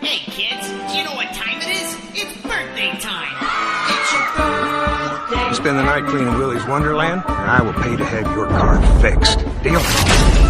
Hey kids, do you know what time it is? It's birthday time! It's your birthday. You spend the night cleaning Willy's Wonderland, and I will pay to have your car fixed. Deal?